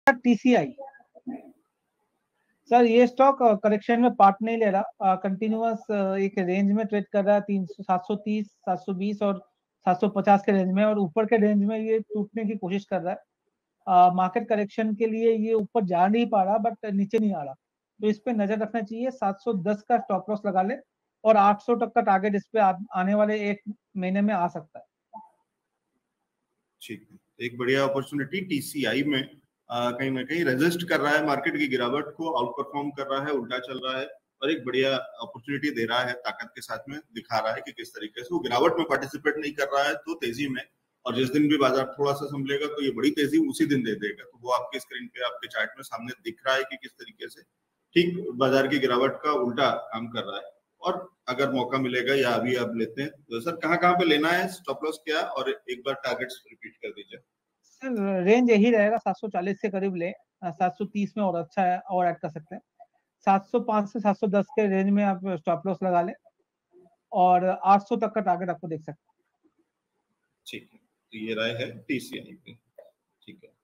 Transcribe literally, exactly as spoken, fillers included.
TCI sir, ये stock correction में part नहीं ले रहा, कंटिन्यूअस एक रेंज में ट्रेड कर रहा है, तीन सौ सात सौ तीस सात सौ बीस और सात सौ पचास के रेंज में, और ऊपर के रेंज में ये टूटने की कोशिश कर रहा है। मार्केट uh, करेक्शन के लिए ये ऊपर जा नहीं पा रहा, बट नीचे नहीं आ रहा, तो इस पे नजर रखना चाहिए। सात सौ दस का स्टॉप लॉस लगा ले, और आठ सौ तक का टारगेट इस पे आ, आने वाले एक महीने में आ सकता है। ठीक है, एक बढ़िया अपॉर्चुनिटी टीसीआई में आ, कहीं ना कहीं रेजिस्ट कर रहा है, मार्केट की गिरावट को आउट परफॉर्म कर रहा है, उल्टा चल रहा है, और एक बढ़िया अपॉर्चुनिटी दे रहा है, ताकत के साथ में दिखा रहा है कि किस तरीके से वो गिरावट में पार्टिसिपेट नहीं कर रहा है तो तेजी में, और जिस दिन भी बाजार थोड़ा सा संभलेगा तो ये बड़ी तेजी उसी दिन दे देगा। तो वो आपके स्क्रीन पे आपके चार्ट में सामने दिख रहा है कि किस तरीके से ठीक बाजार की गिरावट का उल्टा काम कर रहा है। और अगर मौका मिलेगा या अभी आप लेते हैं तो सर कहाँ कहाँ पे लेना है, स्टॉप लॉस क्या, और एक बार टारगेट्स रिपीट कर दीजिए। सर रेंज यही रहेगा, सात सौ चालीस के करीब ले, सात सौ तीस में और अच्छा है और ऐड कर सकते हैं। सात सौ पाँच से सात सौ दस के रेंज में आप स्टॉप लॉस लगा लें, और आठ सौ तक का टारगेट आपको देख सकते हैं। ठीक है, तो ये राय है टीसीआई पे।